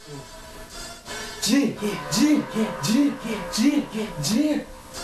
G, G, G, G, G.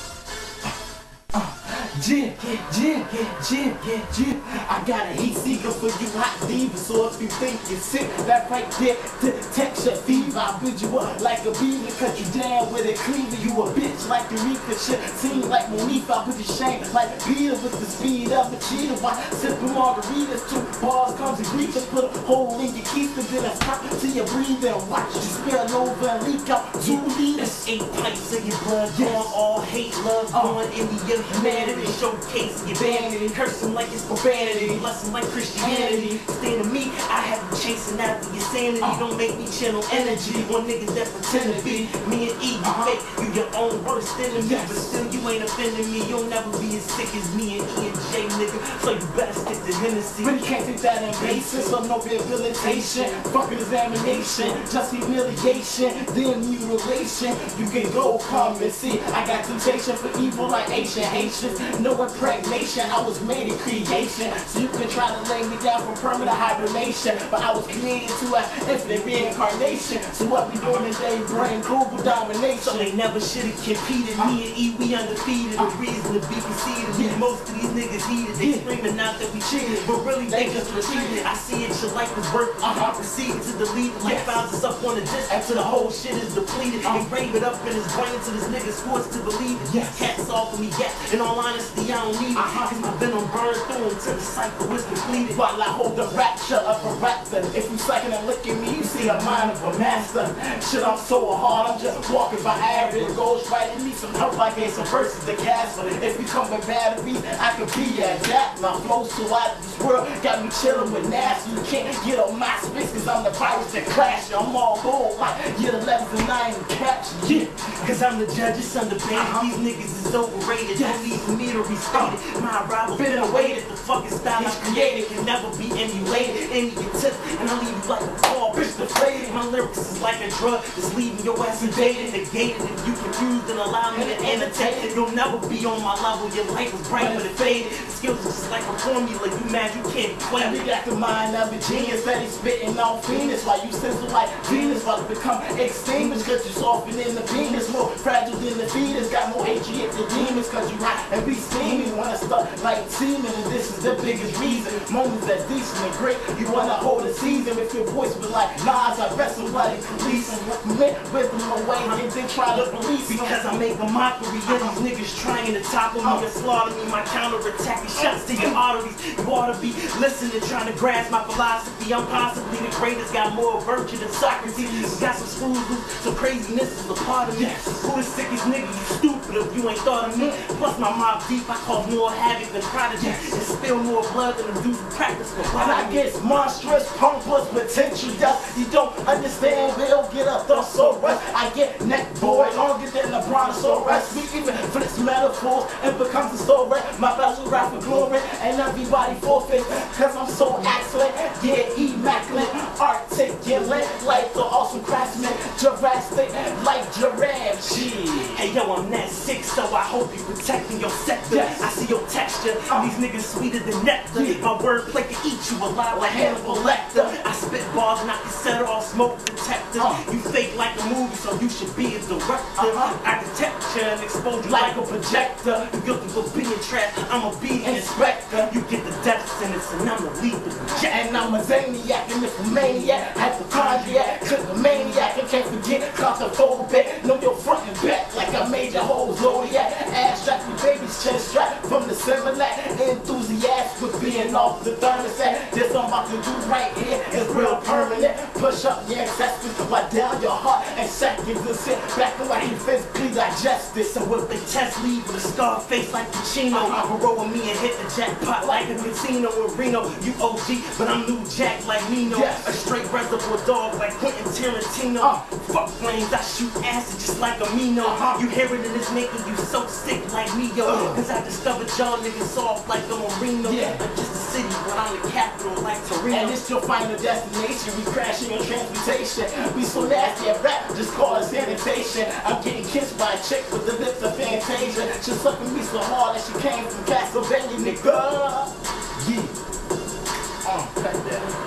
G, G, G, G. I got a heat seeker for you hot diva. So if you think you're sick, that right there detects your fever. I build you up like a beaver, cut you down with a cleaver. You a bitch like Eureka, shit seem like Monifa. I put you shame like Peter with the speed of a cheetah. Why sipping margaritas, 2 bars comes a grease. Put a hole in your keister, then I stop till you breathe and watch you spill over and leak out 2 liters. 8 pints of your blood gone, all hate, love gone into your humanity. Showcase your vanity, cursing like it's profanity, blessing like Christianity. Stand to me, I have you chasing after your sanity. Don't make me channel energy on niggas that pretend to be me and E. You fake, you your own worst enemy, but still you ain't offending me. You'll never be as sick as me and E and J, nigga. So you better stick to Hennessy. Really can't take that in basis, so no rehabilitation, fucking examination, just humiliation, then mutilation. You can go come and see. I got temptation for evil like Asian Haitians. No impregnation, I was made in creation. So you can try to lay me down for permanent hibernation, but I was created to an infinite reincarnation. So what we doing today, brain global domination. So they never should've competed. Me and E, we undefeated. The reason to be conceited. Most of these niggas heated. They screaming out that we cheated, but really they just retreated. I see it, your life is worth it. I proceeded to delete it. Like files us up on the disc until the whole shit is depleted. Engrave it up in his brain till this nigga's forced to believe it. Cats off of me, in all honesty, I don't need it. Cause my venom burned through until the cycle is completed. While I hold the rapture of a raptor. If you second and look at me, you see the mind of a master. Shit, I'm so hard, I'm just walking by average. It goes right in me, some help, I gave some verses to cast. If you come with batteries, I could be at that. My flow so out of this world, got me chilling with nasty. You can't get on my space, cause I'm the virus that crash you. I'm all gold, like you're the 11th and I ain't catch you. Cause I'm the judge, it's underpaid. These niggas is overrated. Don't need for me to restate it. My arrival been awaited. The fucking style I created can never be emulated. Any your tip, and I leave you like a ball, bitch deflated. My lyrics is like a drug that's leaving your ass sedated, negated. If you confused, then allow me to annotate it. You'll never be on my level. Your life was bright, but it faded. The skills is just like a formula. You mad, you can't equate it. We got the mind of a genius that he's spitting on Venus. While you sizzle like Venus, about to become extinguished. Cause you soften in the Venus, more fragile than the fetus. Got more hatred than demons, cause you hot and be steaming. Wanna start like semen, and this is the biggest reason. Moments that decent and great, you wanna hold a season. If your voice was like Nas, I wrestle like police and with them away and then try to release them. Because I make a mockery of these niggas trying to topple me and slaughter me. My counter-attacking shots to your arteries. You ought to be listening, trying to grasp my philosophy. I'm possibly the greatest, got more virtue than Socrates. Got some screws loose, some craziness is a part of me. Who the sickest nigga? You stupid if you ain't thought of me. Plus my mob deep, I cause more havoc than prodigy. And spill more blood than the dudes who practice for and I get monstrous, pompous, potential dust. You don't understand, we'll get a thesaurus. I get neck boy longer than the brontosaurus. We even flips metaphors and becomes a story. My vessel rap for glory and everybody forfeit. Cause I'm so excellent, yeah, immaculate, articulate, like the awesome craftsman, Jurassic, like giraffe. Hey yo, I'm that sick, so I hope you protecting your sector. I see your texture, these niggas sweeter than nectar. My wordplay can eat you alive like Hannibal Lecter. I spit bars and I can set off smoke detectors. You fake like a movie, so you should be a director. Architecture and expose you like a projector. You guilty for being trash, I'm a beat inspector. You get the death sentence and I'm the lethal projector. And I'm a zaniac and a maniac, hypochondriac, maniac, and can't forget claustrophobic. Know your front and back like I made your whole zodiac. Ass strap your baby's chest strap from the Similac. Enthusiast for being off the thermostat. This I'm about to do right here is real permanent. Push up your ancestors, while down your heart and seconds and sit back and let you physically digest it. So if they test leave with a scar face like Pacino, roll with me and hit the jackpot like a casino in Reno. You OG, but I'm new Jack like Nino. A straight reservoir dog like Quentin Tarantino. Fuck flames, I shoot acid just like Amino. You hear it and it's making you so sick like Neo. Cause I discovered y'all niggas soft like a Marino. I'm just a city, but I'm the capital like Torino. And it's your final destination, we crashing on transportation. We so nasty at rap, just call it sanitation. I'm getting kissed by a chick with the lips of Fantasia. She sucking me so hard that she came from Castlevania, nigga. Yeah. Cut that.